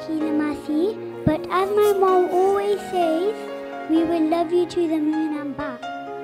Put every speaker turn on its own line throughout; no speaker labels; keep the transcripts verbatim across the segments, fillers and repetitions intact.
Sheila Massey, but as my mom always says, we will love you to the moon and back.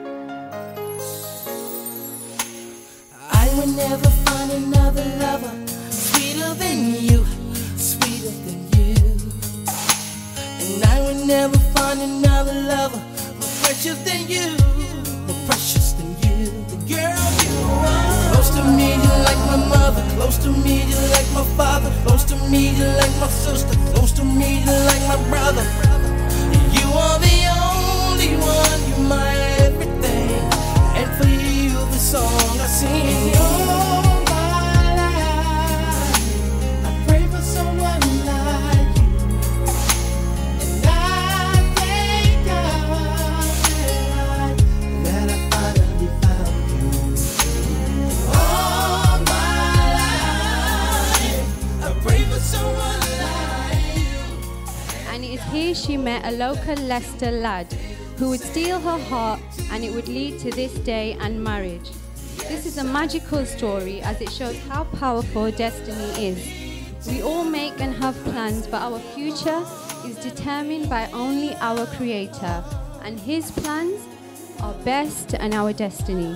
I will never find another lover sweeter than you, sweeter than you. And I will never find another lover more precious than you, more precious than you. The girl you are. Close to me, you like my mother. Close to me, you like my father. Close to me, you like my sister. Close to me, you like my brother. You are the only one, you're my everything. And for you, the song I sing. All my life, I pray for someone like you. And I thank God that I finally found you. All my life, I pray for someone like you.
And it is here she met a local Leicester lad who would steal her heart, and it would lead to this day and marriage. This is a magical story as it shows how powerful destiny is. We all make and have plans, but our future is determined by only our Creator, and His plans are best and our destiny.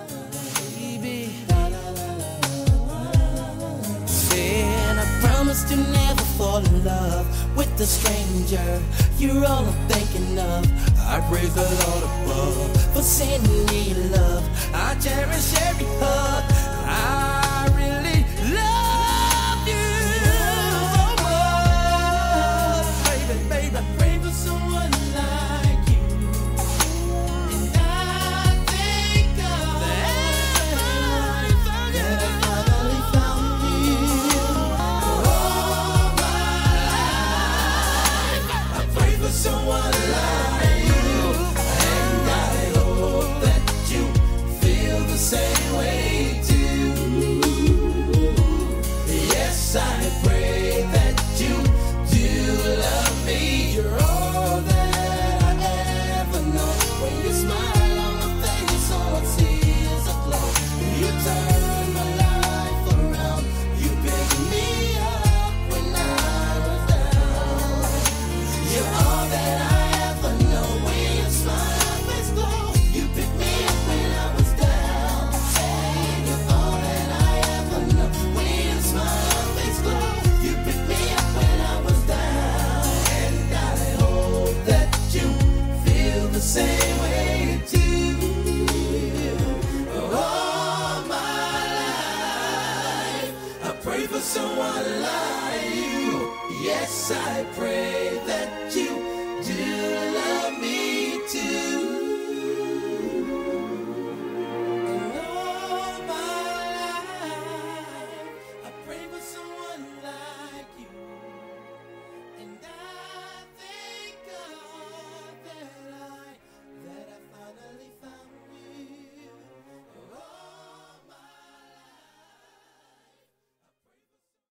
And I promise to never fall in love with a stranger. You're all I'm thinking of. I praise the Lord above for sending me love. I cherish every hug. I really love you so much. Baby, baby, I pray for someone like you. And I thank God that I finally found you. All my life, I pray for someone like you. And I hope that you feel the same way too. Yes, I pray that you do love me. You're all that I ever know. When you smile on my face, all I see is a glow. You turn my life around. You pick me up when I was down. You're all that I ever know. When you smile, my face glow. You pick me up when I was down. Say you're all that I ever know. When you smile, my face glow. You pick me up when I was down. And I hope that you feel the same way too. All my life, I pray for someone like you. Yes, I pray that you do love